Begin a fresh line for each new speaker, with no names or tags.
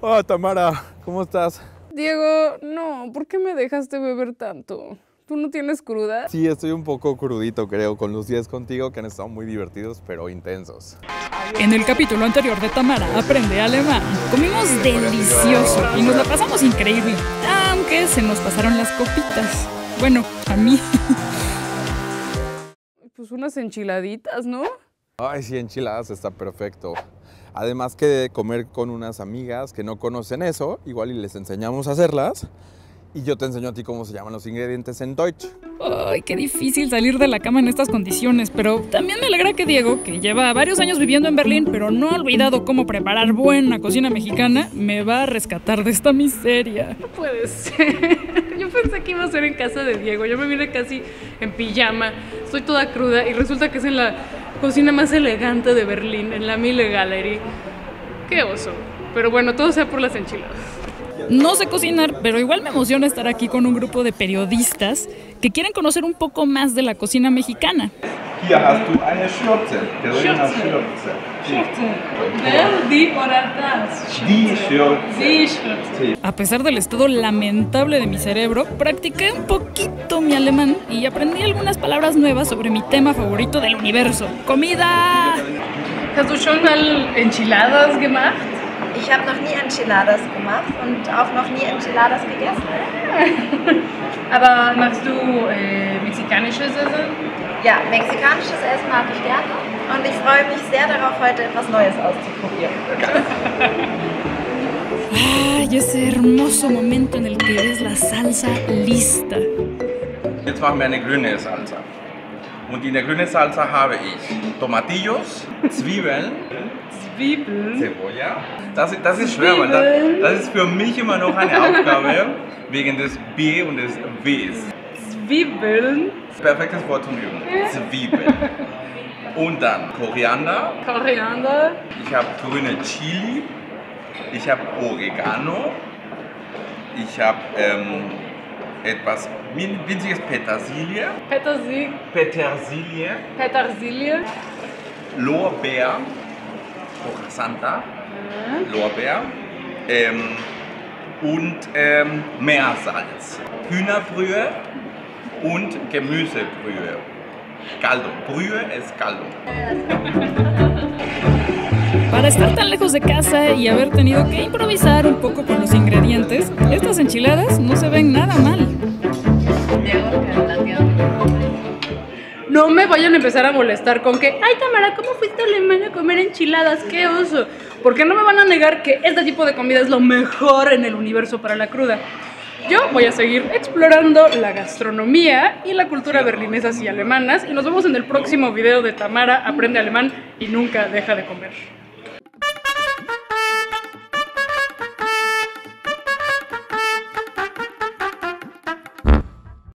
Hola, Tamara, ¿cómo estás?
Diego, no, ¿por qué me dejaste beber tanto? ¿Tú no tienes cruda?
Sí, estoy un poco crudito, creo, con los días contigo que han estado muy divertidos, pero intensos.
En el capítulo anterior de Tamara Aprende Alemán, comimos delicioso y nos la pasamos increíble, aunque se nos pasaron las copitas. Bueno, a mí.
Pues unas enchiladitas, ¿no?
Ay, sí, enchiladas está perfecto. Además que comer con unas amigas que no conocen eso, igual y les enseñamos a hacerlas. Y yo te enseño a ti cómo se llaman los ingredientes en Deutsch.
Ay, qué difícil salir de la cama en estas condiciones, pero también me alegra que Diego, que lleva varios años viviendo en Berlín, pero no ha olvidado cómo preparar buena cocina mexicana, me va a rescatar de esta miseria.
No puede ser. Yo pensé que iba a ser en casa de Diego. Yo me vine casi en pijama. Estoy toda cruda y resulta que es en la cocina más elegante de Berlín, en la Miele Gallery. Qué oso. Pero bueno, todo sea por las enchiladas.
No sé cocinar, pero igual me emociona estar aquí con un grupo de periodistas que quieren conocer un poco más de la cocina mexicana.
Hier hast du eine Schürze. Schürze.
Die oder das?
Die Schürze.
Die Schürze.
A pesar del estado lamentable de mi cerebro, practiqué un poquito mi alemán y aprendí algunas palabras nuevas sobre mi tema favorito del universo: ¡comida!
Hast du schon mal Enchiladas gemacht?
Ich habe noch nie Enchiladas gemacht und auch noch nie Enchiladas gegessen.
Aber magst du mexikanisches Essen?
Ja, mexikanisches Essen mag ich gerne und ich freue mich sehr darauf, heute etwas Neues auszuprobieren.
¡Ay, ese hermoso momento en el que ves la salsa lista!
Jetzt machen wir eine grüne Salsa. Und in der grünen Salsa habe ich Tomatillos, Zwiebeln, Cebolla. Das ist schwer, weil das ist für mich immer noch eine Aufgabe wegen des B und des Ws.
Zwiebeln.
Perfektes Wort zum Üben. Zwiebeln. Und dann Koriander.
Koriander.
Ich habe grüne Chili. Ich habe Oregano. Ich habe etwas winziges Petersilie.
Petersilie.
Lorbeer. Hoja Santa. Lorbeer. Und Meersalz. Hühnerbrühe und Gemüsebrühe. Caldo. Brühe es caldo.
Para estar tan lejos de casa y haber tenido que improvisar un poco con los ingredientes, estas enchiladas no se ven nada mal.
No me vayan a empezar a molestar con que, ay Tamara, ¿cómo fuiste a Alemania a comer enchiladas? ¡Qué oso! Porque no me van a negar que este tipo de comida es lo mejor en el universo para la cruda. Yo voy a seguir explorando la gastronomía y la cultura berlinesas y alemanas y nos vemos en el próximo video de Tamara Aprende Alemán y nunca deja de comer.